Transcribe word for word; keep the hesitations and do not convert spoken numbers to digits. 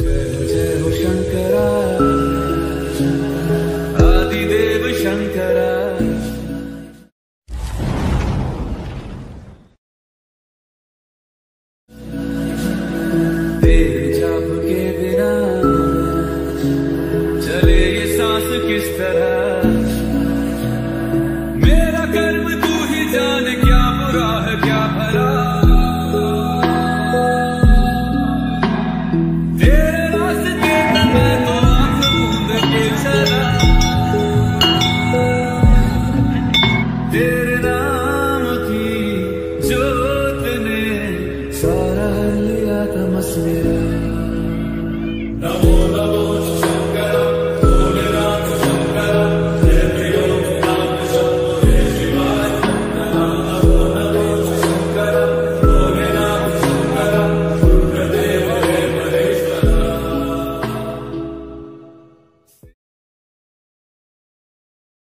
जय हो शंकरा, आदिदेव शंकरा। तेरे जाप के बिना चले ये सांस किस तरह, मेरा कर्म तू ही जाने क्या बुरा है क्या भला। तेरे रास्ते में मैं तो आंख मूंद के चला, तेरे नाम की जोत ने सारा लिया तमस मेरा।